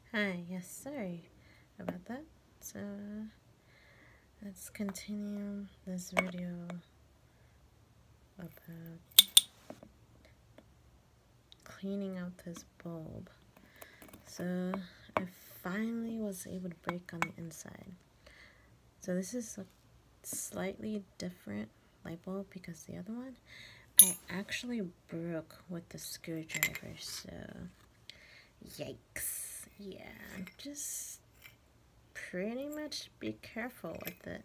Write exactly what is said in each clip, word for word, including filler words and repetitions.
Hi, yes, sorry about that. So, let's continue this video about cleaning out this bulb. So, I finally was able to break on the inside. So this is a slightly different light bulb because the other one I actually broke with the screwdriver, so yikes. Yeah, just pretty much be careful with it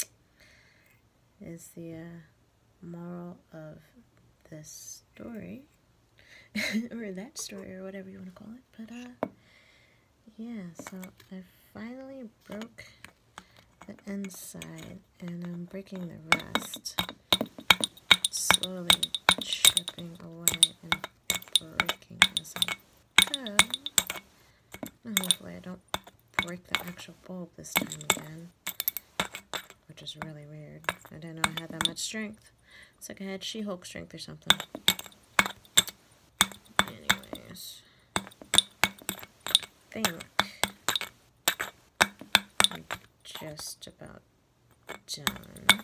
is the uh, moral of this story. Or that story, or whatever you want to call it. But uh yeah, so I finally broke the inside and I'm breaking the rest, slowly chipping away and breaking as I go. And hopefully I don't break the actual bulb this time again, which is really weird. I didn't know I had that much strength. It's like I had She-Hulk strength or something. Anyways, I think I'm just about done.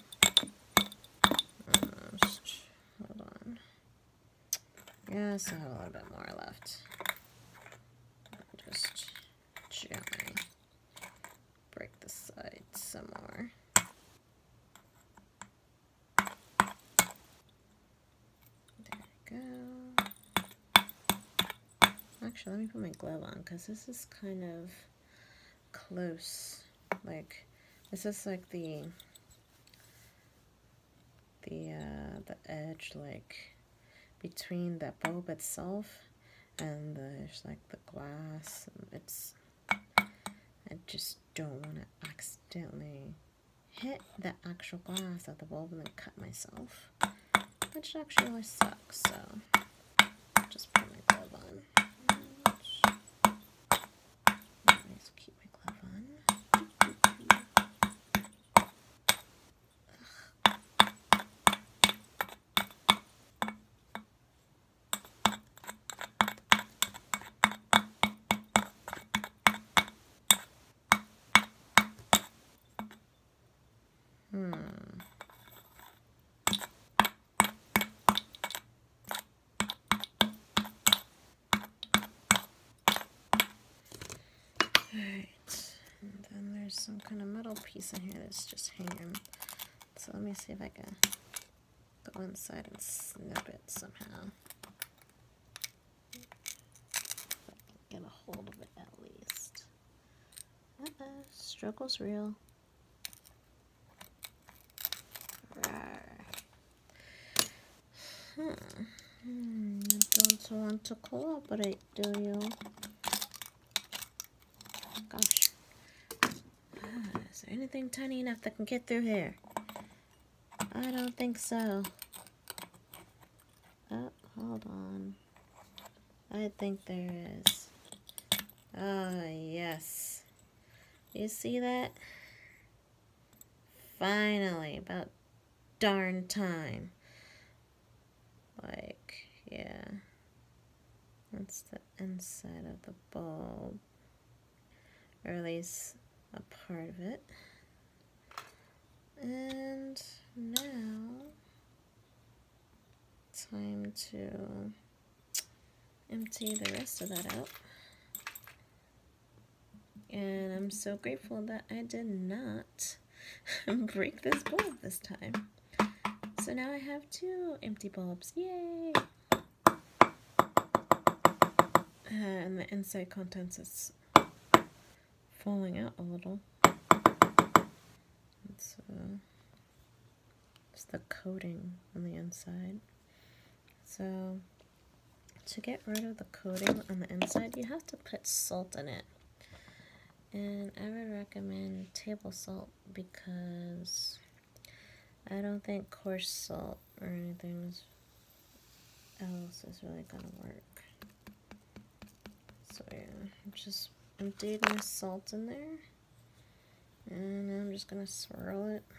Almost. Hold on. Yes, I have a little bit more left. Just gently break the sides some more. There we go. Actually, let me put my glove on because this is kind of close. Like, this is like the the uh, the edge, like between the bulb itself and there's like the glass. It's I just don't want to accidentally hit the actual glass of the bulb and then cut myself, which actually really sucks. So just put my glove on. Always keep my glove on. Hmm. Alright, and then there's some kind of metal piece in here that's just hanging. So let me see if I can go inside and snip it somehow. If I can get a hold of it at least. Uh-uh, struggle's real. Hmm. Hmm. You don't want to cooperate, do you? Gosh. Ah, is there anything tiny enough that can get through here? I don't think so. Oh, hold on. I think there is. Ah, yes. You see that? Finally, about darn time. Like, yeah. That's the inside of the bulb. Or at least a part of it. And now, time to empty the rest of that out. And I'm so grateful that I did not break this bulb this time. So now I have two empty bulbs. Yay! Uh, and the inside contents is falling out a little. It's, uh, it's the coating on the inside. So to get rid of the coating on the inside, you have to put salt in it. And I would recommend table salt because I don't think coarse salt or anything else is really gonna work. So yeah, just emptied my salt in there, and I'm just gonna swirl it.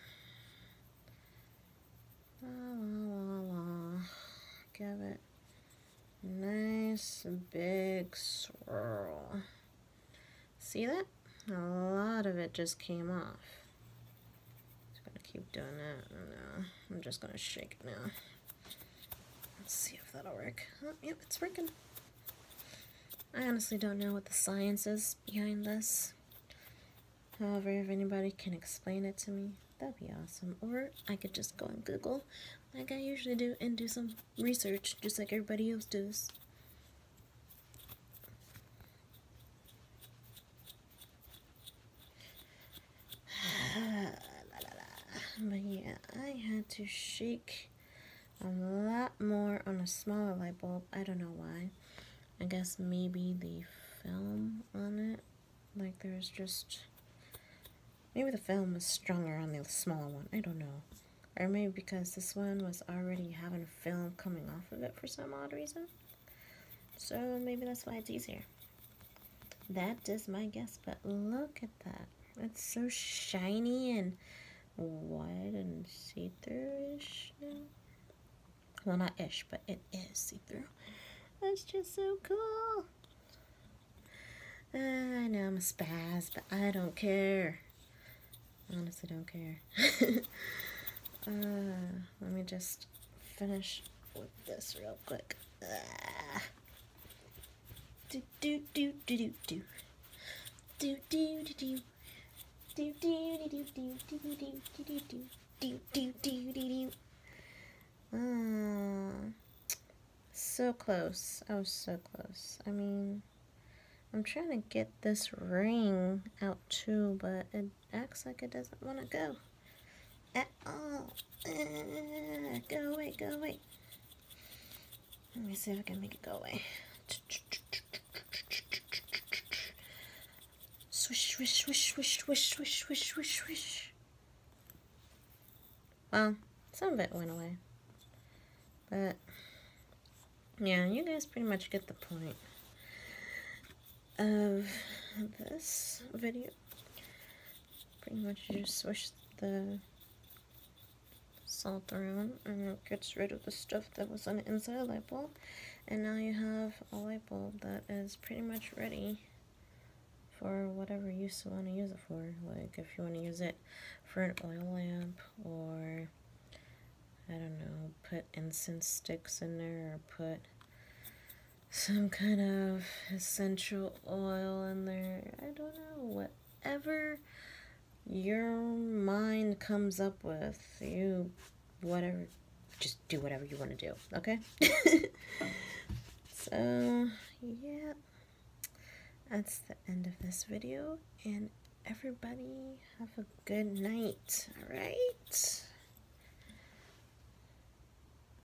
La la la la. Give it a nice big swirl. See that? A lot of it just came off. Just gonna keep doing that. No, I'm just gonna shake it now. Let's see if that'll work. Oh, yep, it's working. I honestly don't know what the science is behind this. However, if anybody can explain it to me, that'd be awesome. Or I could just go on Google, like I usually do, and do some research, just like everybody else does. But yeah, I had to shake a lot more on a smaller light bulb. I don't know why. I guess maybe the film on it, like there's just, maybe the film was stronger on the smaller one. I don't know. Or maybe because this one was already having film coming off of it for some odd reason. So maybe that's why it's easier. That is my guess, but look at that. It's so shiny and white and see-through-ish now. Well, not ish, but it is see-through. That's just so cool. Uh, I know I'm a spaz, but I don't care. Honestly, don't care. uh, let me just finish with this real quick. Ah. Do do do do do do. Do do do do. Do do do do do do do do do do do do do do. Ah, so close. I was so close. I mean, I'm trying to get this ring out too, but it acts like it doesn't want to go at all. Uh, go away, go away. Let me see if I can make it go away. Swish, swish, swish, swish, swish, swish, swish, swish, swish. Well, some of it went away. But, yeah, you guys pretty much get the point of this video. Pretty much you just swish the salt around and it gets rid of the stuff that was on the inside of the light bulb. And now you have a light bulb that is pretty much ready for whatever use you want to use it for. Like if you want to use it for an oil lamp, or I don't know, put incense sticks in there, or put some kind of essential oil in there. I don't know, whatever your mind comes up with, you, whatever, just do whatever you want to do, okay? So, yeah, that's the end of this video, and everybody have a good night, alright?